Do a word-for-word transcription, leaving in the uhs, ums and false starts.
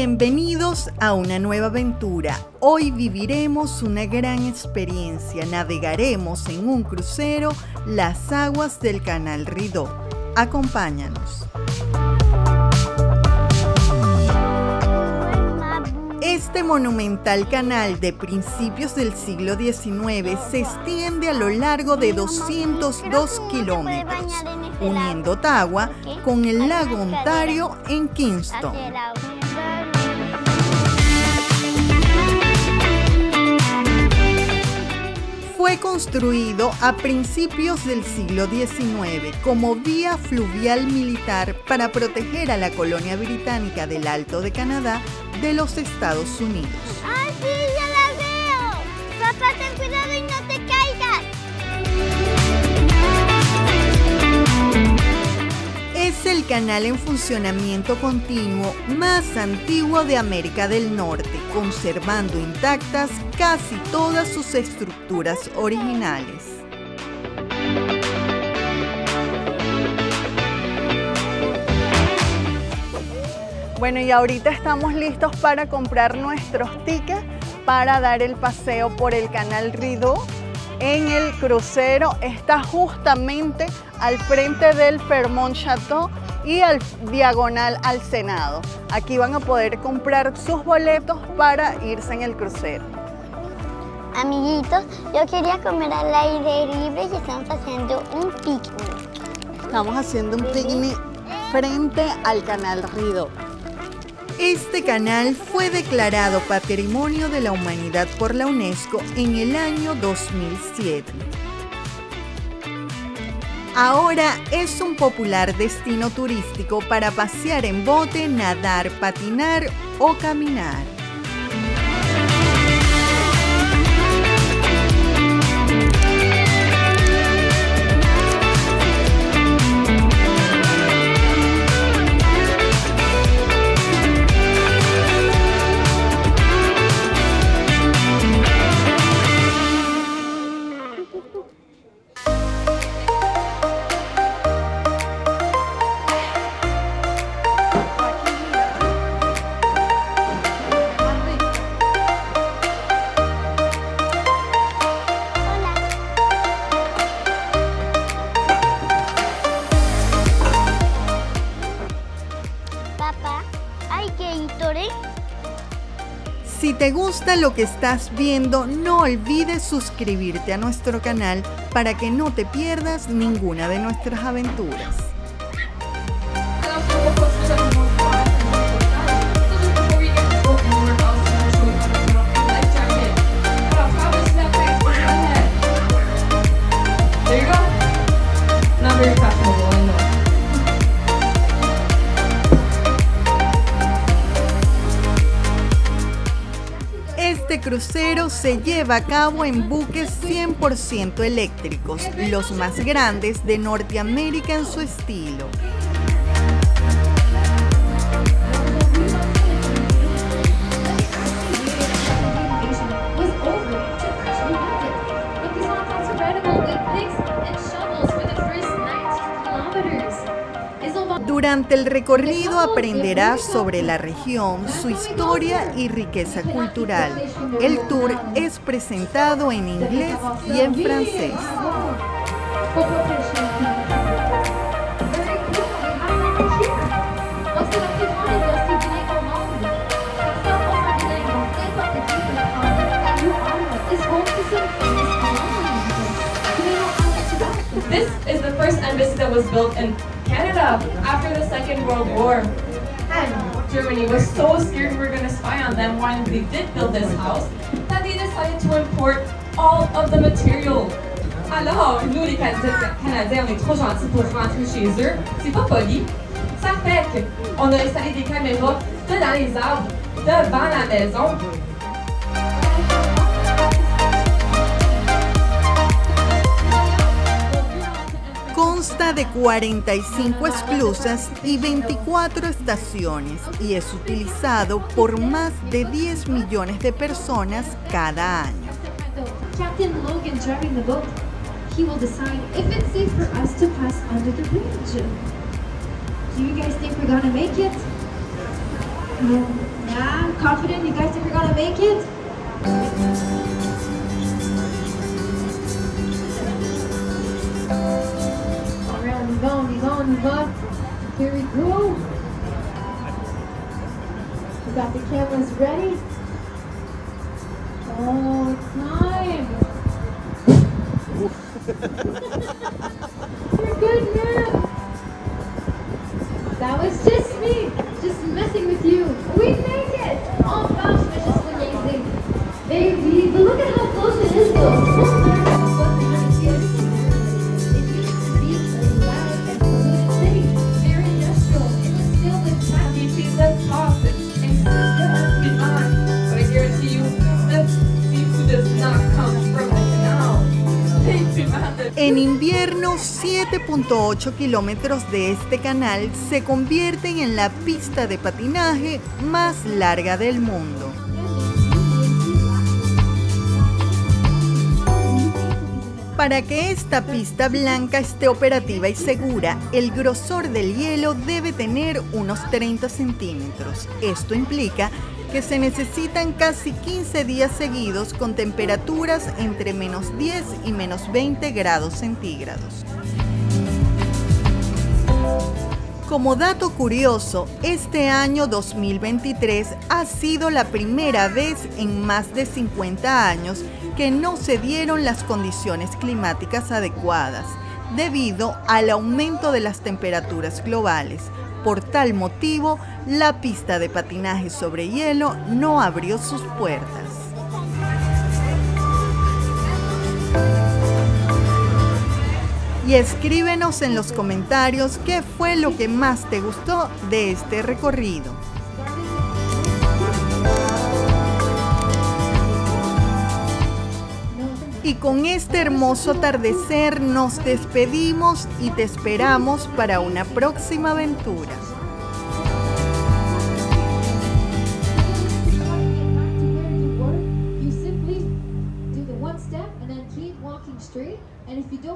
Bienvenidos a una nueva aventura. Hoy viviremos una gran experiencia. Navegaremos en un crucero las aguas del Canal Rideau. Acompáñanos. Este monumental canal de principios del siglo diecinueve se extiende a lo largo de doscientos dos kilómetros, uniendo Ottawa con el lago Ontario en Kingston. Fue construido a principios del siglo diecinueve como vía fluvial militar para proteger a la colonia británica del Alto de Canadá de los Estados Unidos. ¡Ah, sí, ya la veo! Papá, ten cuidado y no te caigas. Es el canal en funcionamiento continuo más antiguo de América del Norte, conservando intactas casi todas sus estructuras originales. Bueno, y ahorita estamos listos para comprar nuestros tickets para dar el paseo por el Canal Rideau en el crucero. Está justamente al frente del Fairmont Chateau y al diagonal al Senado. Aquí van a poder comprar sus boletos para irse en el crucero. Amiguitos, yo quería comer al aire libre y estamos haciendo un picnic. Estamos haciendo un picnic frente al Canal Rideau. Este canal fue declarado Patrimonio de la Humanidad por la UNESCO en el año dos mil siete. Ahora es un popular destino turístico para pasear en bote, nadar, patinar o caminar. Si te gusta lo que estás viendo, no olvides suscribirte a nuestro canal para que no te pierdas ninguna de nuestras aventuras. Este crucero se lleva a cabo en buques cien por ciento eléctricos, los más grandes de Norteamérica en su estilo. Durante el recorrido aprenderás sobre la región, su historia y riqueza cultural. El tour es presentado en inglés y en francés. This is the first embassy that was built in Canada after the Second World War. And Germany was so scared we were going to spy on them when they did build this house that they decided to import all of the material. Alors, nous les Canadiens, on est trop gentils pour rentrer chez eux. C'est pas poli. Ça fait qu'on a installé des caméras dans les arbres, devant la maison. Consta de cuarenta y cinco esclusas y veinticuatro estaciones y es utilizado por más de diez millones de personas cada año. Captain Logan driving the boat. He will decide if it's safe for us to pass under the bridge. Do you guys think we're gonna make it? Yeah, confident you guys think you're gonna make it? Alright, move on, move on, move on. Here we go. We got the cameras ready. Oh, time. You're good, man. That was just me, just messing with you. We made it! Oh gosh, that's just amazing. Baby, but look at how close it is though. It used to be a loud and polluted city, very industrial. It was filled with traffic. He sees us toxic and still be on. But I guarantee you, this seafood does not come from the canal. En invierno, siete punto ocho kilómetros de este canal se convierten en la pista de patinaje más larga del mundo. Para que esta pista blanca esté operativa y segura, el grosor del hielo debe tener unos treinta centímetros. Esto implica que se necesitan casi quince días seguidos con temperaturas entre menos diez y menos veinte grados centígrados. Como dato curioso, este año dos mil veintitrés ha sido la primera vez en más de cincuenta años que no se dieron las condiciones climáticas adecuadas, debido al aumento de las temperaturas globales. Por tal motivo, la pista de patinaje sobre hielo no abrió sus puertas. Y escríbenos en los comentarios qué fue lo que más te gustó de este recorrido. Y con este hermoso atardecer nos despedimos y te esperamos para una próxima aventura. You simply do the one step and then keep walking straight. And if you don't